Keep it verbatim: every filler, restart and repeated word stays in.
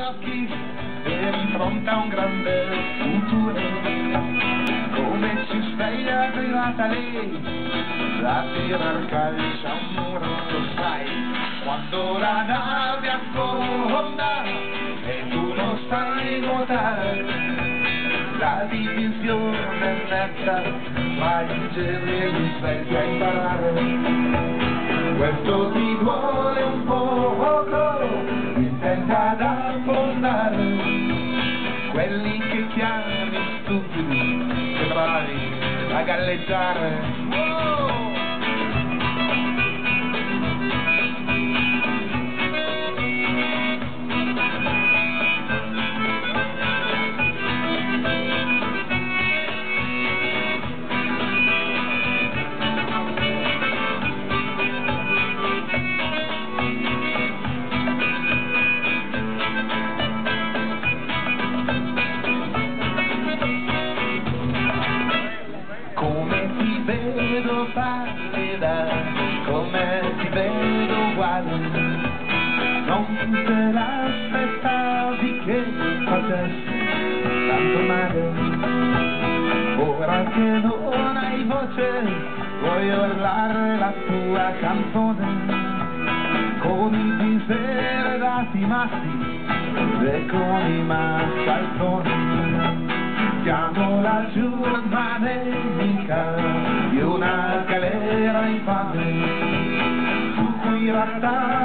occhi e di fronte a un grande futuro. Come ci sei arrivata lì a tirar calcio a un muro? Lo sai, quando la nave affonda e tu non sai nuotare, la divisione netta tra i gemelli sei a imparare. Questo ti vuole un poco, intenta ad affondare quelli che chiami stupidi, sembrari a galleggiare. Vedo pallida, come ti vedo uguale, non te l'aspettavi che facessi tanto male. Ora che non hai voce vuoi urlare la tua canzone, con i diseredati matti e con i mascalzoni. Siamo la giornata nemica di una galera infame su cui rattare